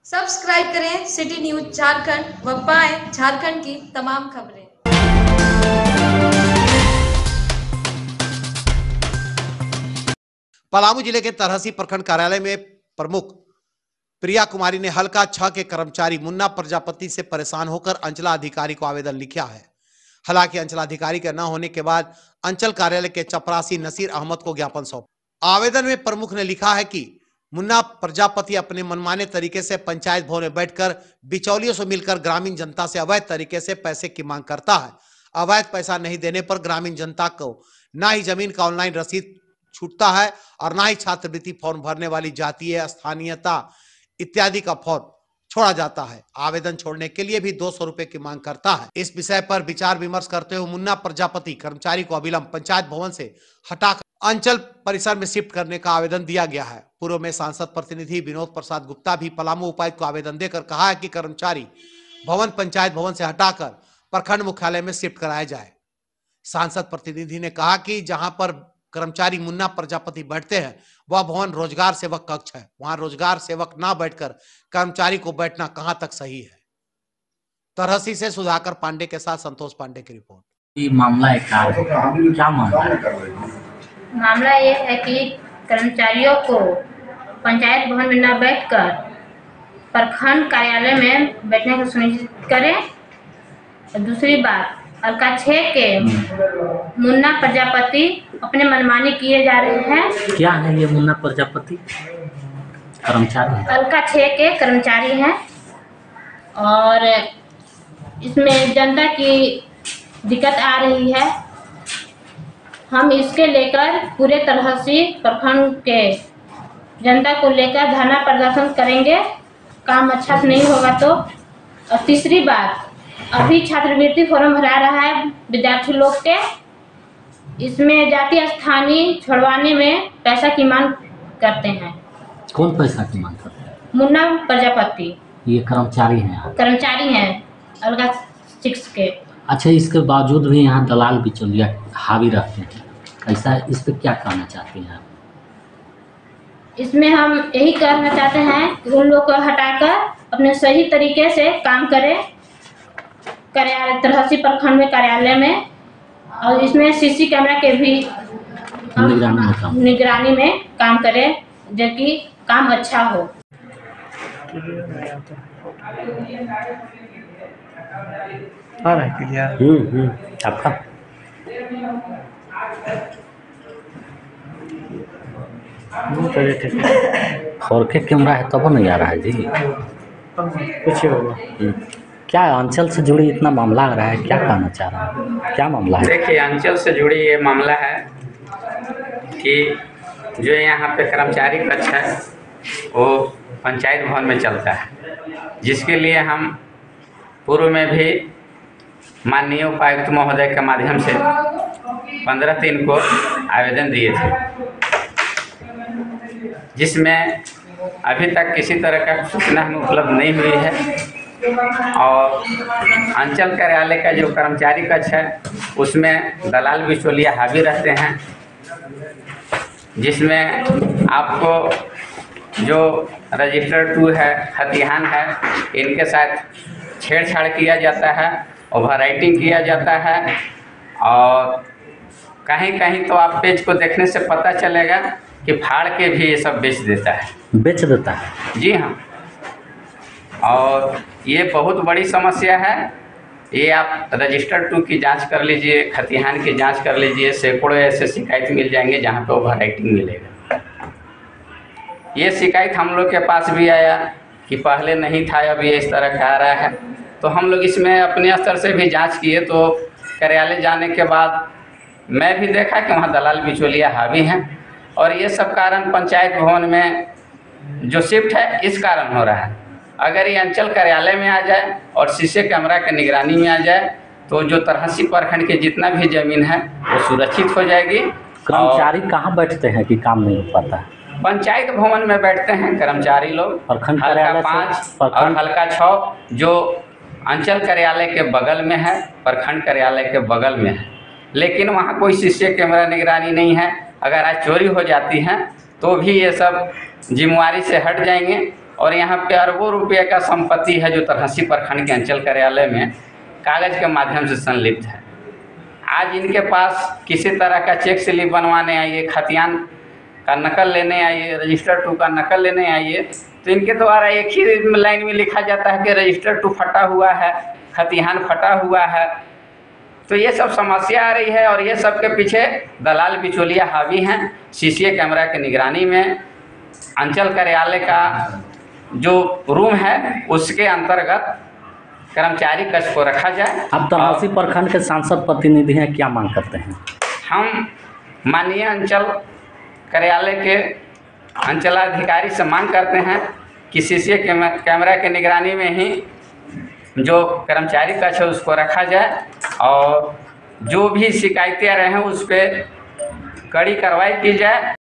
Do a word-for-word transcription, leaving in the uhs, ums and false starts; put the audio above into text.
Subscribe करें city news Jharkhand व पाएं झारखंड की तमाम खबरें। पलामू जिले के तरहसी प्रखंड कार्यालय में प्रमुख प्रिया कुमारी ने हल्का छह के कर्मचारी मुन्ना प्रजापति से परेशान होकर अंचलाधिकारी को आवेदन लिखा है। हालांकि अंचलाधिकारी के न होने के बाद अंचल कार्यालय के चपरासी नसीर अहमद को ज्ञापन सौंपा। आवेदन में प्रमुख ने लिखा है कि मुन्ना प्रजापति अपने मनमाने तरीके से पंचायत भवन में बैठकर बिचौलियों से मिलकर ग्रामीण जनता से अवैध तरीके से पैसे की मांग करता है। अवैध पैसा नहीं देने पर ग्रामीण जनता को न ही जमीन का ऑनलाइन रसीद छूटता है और न ही छात्रवृत्ति फॉर्म भरने वाली जातीय स्थानीयता इत्यादि का फॉर्म छोड़ा जाता है। आवेदन छोड़ने के लिए भी दो सौ रुपए की मांग करता है। इस विषय पर विचार विमर्श करते हुए मुन्ना प्रजापति कर्मचारी को अविलंब पंचायत भवन से हटाकर अंचल परिसर में शिफ्ट करने का आवेदन दिया गया है। पूर्व में सांसद प्रतिनिधि विनोद प्रसाद गुप्ता भी पलामू उपायुक्त को आवेदन देकर कहा है कि कर्मचारी भवन पंचायत भवन से हटाकर प्रखंड मुख्यालय में शिफ्ट कराया जाए। सांसद प्रतिनिधि ने कहा कि जहां पर कर्मचारी मुन्ना प्रजापति बैठते हैं वह भवन रोजगार सेवक कक्ष है, वहां रोजगार सेवक ना बैठकर कर्मचारी को बैठना कहां तक सही है। तरहसी से सुधाकर पांडे के साथ संतोष पांडे की रिपोर्ट। ये मामला है क्या मामला है? मामला ये है कि कर्मचारियों को पंचायत भवन में न बैठकर प्रखंड कार्यालय में बैठने को सुनिश्चित करें। और दूसरी बात, हल्का छह के मुन्ना प्रजापति अपने मनमानी किए जा रहे हैं। क्या है ये मुन्ना प्रजापति? कर्मचारी हल्का छह के कर्मचारी हैं और इसमें जनता की दिक्कत आ रही है। हम इसके लेकर पूरे तरह से प्रखंड के जनता को लेकर धरना प्रदर्शन करेंगे, काम अच्छा से नहीं होगा तो। और तीसरी बात, अभी छात्रवृत्ति फॉर्म भरा रहा है विद्यार्थी लोग के, इसमें जाति स्थानीय छोड़वाने में पैसा की मांग करते हैं। कौन पैसा की मांग करते हैं? मुन्ना प्रजापति। ये कर्मचारी हैं? कर्मचारी हैं अलगा सिक्स के। अच्छा, इसके बावजूद भी यहाँ दलाल बिचौलिया हावी रहते हैं, ऐसा इस पर क्या कहना चाहते हैं? इसमें हम यही कहना चाहते हैं कि उन लोग को हटाकर अपने सही तरीके से काम करें कार्यालय तरहसी प्रखंड में कार्यालय में, और इसमें सीसी कैमरा के भी निगरानी में काम निगरानी में काम करें, जबकि काम अच्छा हो। आ रहा है क्लियर? हम्म हम्म आपका फोर के कैमरा है तब नहीं आ रहा है जी, कुछ होगा। क्या अंचल से जुड़ी इतना मामला आ रहा है, क्या कहना चाह रहा है, क्या मामला है? देखिए, अंचल से जुड़ी ये मामला है कि जो यहाँ पे कर्मचारी कक्ष है वो पंचायत भवन में चलता है, जिसके लिए हम पूर्व में भी माननीय उपायुक्त महोदय के माध्यम से पंद्रह तीन को आवेदन दिए थे, जिसमें अभी तक किसी तरह का सूचना हमें उपलब्ध नहीं हुई है। और अंचल कार्यालय का जो कर्मचारी कक्ष है उसमें दलाल बिचौलिया हावी रहते हैं, जिसमें आपको जो रजिस्टर टू है, खतिहान है, इनके साथ छेड़छाड़ किया जाता है, ओवर राइटिंग किया जाता है। और कहीं कहीं तो आप पेज को देखने से पता चलेगा कि फाड़ के भी ये सब बेच देता है बेच देता है जी हाँ। और ये बहुत बड़ी समस्या है। ये आप रजिस्टर टू की जांच कर लीजिए, खतिहान की जांच कर लीजिए, सैकड़ों ऐसे शिकायत मिल जाएंगे जहां पे ओवर राइटिंग मिलेगा। ये शिकायत हम लोग के पास भी आया कि पहले नहीं था, अब ये इस तरह का आ रहा है। तो हम लोग इसमें अपने स्तर से भी जांच किए, तो कार्यालय जाने के बाद मैं भी देखा कि वहाँ दलाल बिचौलिया हावी हैं, और ये सब कारण पंचायत भवन में जो शिफ्ट है इस कारण हो रहा है। अगर ये अंचल कार्यालय में आ जाए और सीसी कैमरा की निगरानी में आ जाए तो जो तरहसी प्रखंड के जितना भी जमीन है वो सुरक्षित हो जाएगी। कर्मचारी कहाँ बैठते हैं कि काम नहीं हो पाता है? पंचायत भवन में बैठते हैं कर्मचारी लोग, प्रखंड हल्का पाँच और हल्का छः जो अंचल कार्यालय के बगल में है, प्रखंड कार्यालय के बगल में है, लेकिन वहाँ कोई सीसी कैमरा निगरानी नहीं है। अगर आज चोरी हो जाती है तो भी ये सब जिम्मेवारी से हट जाएंगे और यहाँ पे अरबों रुपये का संपत्ति है जो तरहसी प्रखंड के अंचल कार्यालय में कागज के माध्यम से संलिप्त है। आज इनके पास किसी तरह का चेक स्लिप बनवाने आइए, खतियान का नकल लेने आइए, रजिस्टर टू का नकल लेने आइए, तो इनके द्वारा एक ही लाइन में लिखा जाता है कि रजिस्टर टू फटा हुआ है, खतिहान फटा हुआ है। तो ये सब समस्या आ रही है और ये सब के पीछे दलाल बिचौलिया हावी हैं। सीसीए कैमरा की निगरानी में अंचल कार्यालय का जो रूम है उसके अंतर्गत कर्मचारी कक्ष को रखा जाए। आप तरहसी प्रखंड के सांसद प्रतिनिधि हैं, क्या मांग करते हैं? हम माननीय अंचल कार्यालय के अंचलाधिकारी से मांग करते हैं कि सीसीए कैमरा के निगरानी में ही जो कर्मचारी कक्ष है उसको रखा जाए और जो भी शिकायतें आ रहे हैं उस पर कड़ी कार्रवाई की जाए।